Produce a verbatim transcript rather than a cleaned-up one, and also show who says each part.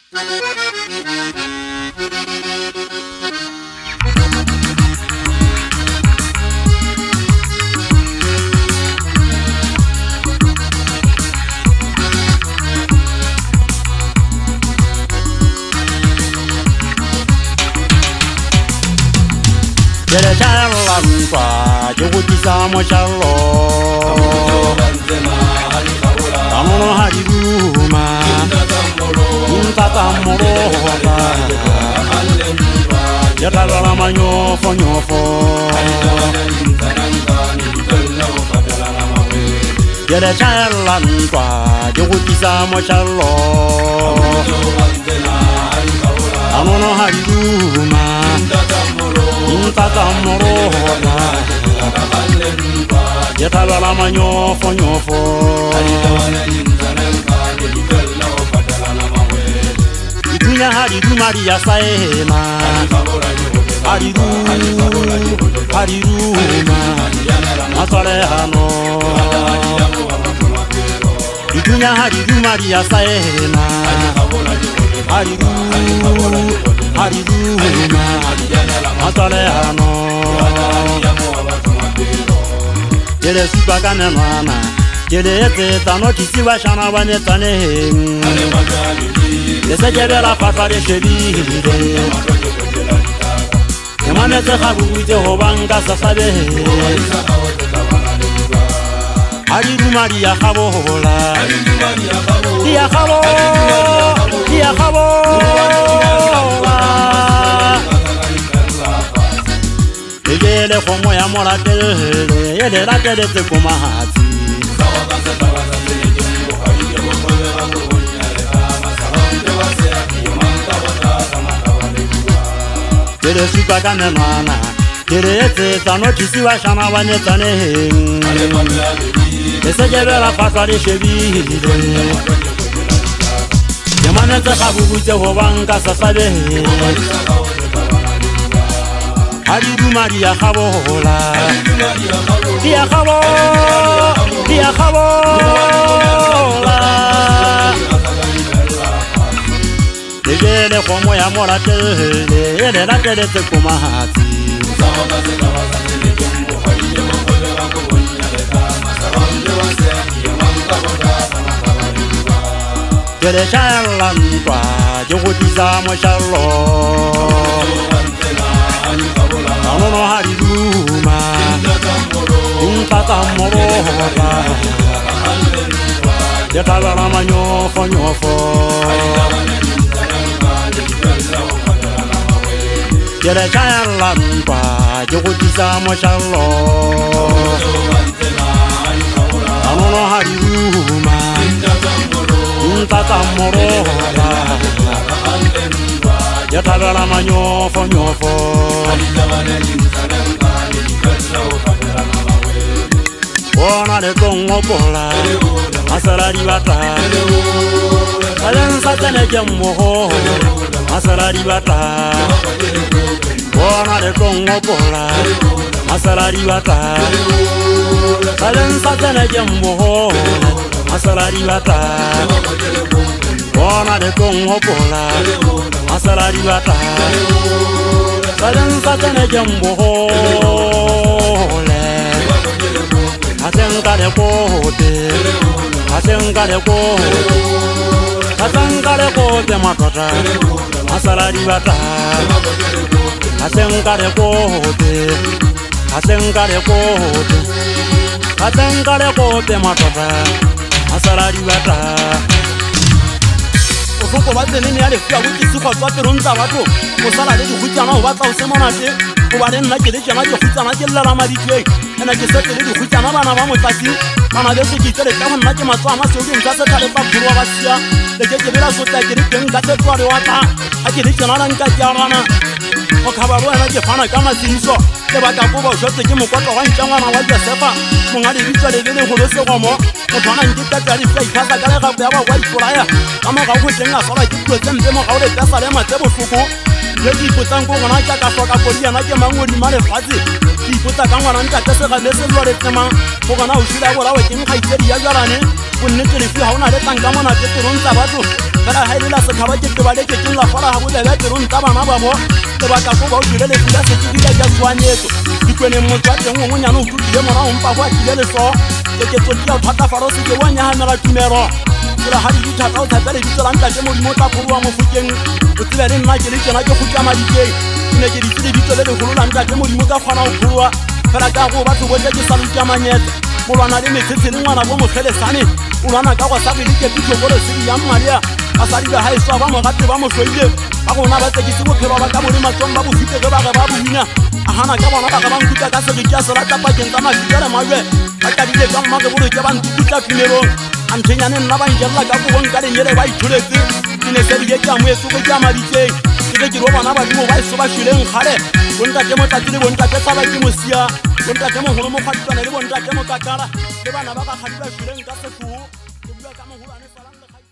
Speaker 1: Jere charlantwa jogutisa mo charlo Tamono hariruma Intatamoro Yatalala manyofo nyofo Jere charlantwa jogutisa mo charlo Tamono hariruma Intatamoro Yatalala manyofo nyofo Itunya hariru Maria saena Hariru Hariru Masare hano Itunya hariru Maria saena Hariru Hariru Masare hano Jere supagane nwana Jere ete tano kisi wa shana wane tane Dese jere la patare shebide Emane te khabu Jehova sasabe Hariru Maria khabola Dia khabo Dia khabola Ele como ya mora tele ele la tele te kuma hati Ele suka kana nana ele te tano kisi wa shana wane tane Ese jebe la pasare shebi Yamane te khabu Jehova sasabe Hariru Maria khabola Dia khabo Dia khabola Degele como ya mora tele ele la tele te kuma hati Jere charlantwa jogutisa mo charlo Tamono hariruma Intatamoro Yatalala manyofo nyofo Jere charlantwa jogutisa mo charlo Tamono hariruma Intatamoro Yatalala manyofo nyofo Bona de tongo bola Masarari bata Alensa tene jemmo Masarari bata Bona de tongo bola Masarari bata Alensa tene jemmo Masarari bata Bona de tongo bola Masarari bata Alensa tene jemmo Asenga de kote Asenga de kote Asenga de kote matata Masarari bata Asenga de kote Asenga de kote Asenga de kote matata Masarari bata Osoko bate nini ale fia wiki suka twate ronza watu Osala de kujana wata usemana te Kubare na kile jana je kujana je la ramadi je Ena je sete de kujana bana ba motaki Bana de se kitele kama na je matwa ma se ngasa tale pa kurwa basia De je je bela sota je de ngasa tware wata Akile jana na ngajana Okhabarwa na je fana kama sinso Le baka kuba shote ke mokwato wa ntjangwa na wa Josefa Mongadi bitwa le bele go se gomo Motwana ngita tari fa ifasa kale ga ya ba wa ikolaya Kama ga go tenga sola ke tlo mbe mo ga o le tsa le matse bofuku Le di potang go ngana ka ka soka polia na ke mangodi male fatsi Di potang ngwana nta tse ga le se lo le tema Go gana o shila go la we ke ngai tsedi ya jarane bonnete lefu ha ona le tlanka mona peterong tsa batho fela ha ile la se thaba ke teba le ke ke la fara ha bobebe peterong tsa bana ba bo le batla go ba o dire le fula se tshidile ka tswanyetso dikwene motho a teng o ngonyana o tutile mona o mpa go a tile le so ke ke tsotia o thata faro se ke wa nyahamela tumero la ha di thata o thata le ditso la nka ke modimo tsa pholo wa mofokeng o tsile re nna ke le tsena ke go tjama dikeng ne ke ditse ditso le le go la nka ke modimo ka kgona o pholoa fela ka go batho botle ke sa le tjamanyetso molwana le metsetse le ngwana bo mogelesane o lwana ka go sa be ke pitso go le se ya maria a sa di ha iswa ba mo gape ba mo hloile ba gona ba tsekise bophelo ba ka bona matsong ba bo fite ke ba ga ba buina a hana ka bona ba ga ba nkuta ka se ke sa la tapa ke ntsama ke le majwe ba ka di le ka mma ke bo ke ba ntutla tumelong anthenyane nna ba njella ka go bonka le nyele ba ithuletse ke ne se di ke amoetso ke ka maditseng ke ke ro bana ba dimo ba iso ba shileng khale bonta ke mo tatile bonta ke sala ke mosia bonta ke mo holo mo khatsana le bonta ke mo kakala le bana ba ga khadi ba shileng ka sefu ke bua ka mo hulane sala